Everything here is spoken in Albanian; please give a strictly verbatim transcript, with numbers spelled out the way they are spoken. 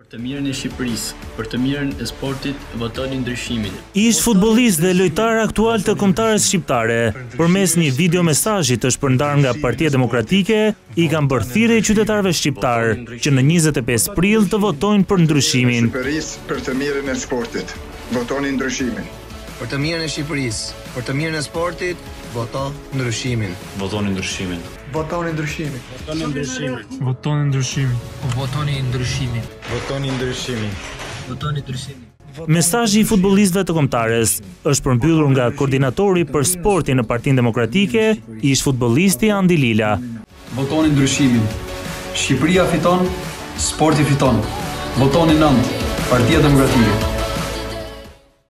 Për të mirën e Shqipërisë, për të mirën e sportit, votoni ndryshimin. Ish futbollist dhe lojtar aktual të kombëtarës shqiptare, përmes një video mesazhi të shpërndarë nga Partia Demokratike, i kanë bërë thirrje qytetarëve shqiptar që në njëzet e pesë prill të votojnë për ndryshimin. Shqipërisë për të mirën e sportit, votoni ndryshimin. Për të mirën e Shqipërisë, për të mirën e sportit, voto ndryshimin. Votoni ndryshimin. Votoni ndryshimin. Votoni ndryshimin. Votoni ndryshimin. Votoni ndryshimin. Votoni ndryshimin. Votoni ndryshimin. Mesazhi i futbollistëve të kombëtarës është përmbyllur nga koordinatori për sportin në Partinë Demokratike, ish futbollisti Andi Lila. Votoni ndryshimin. Shqipëria fiton, sporti fiton. Votoni nënt, Partia Demokratike.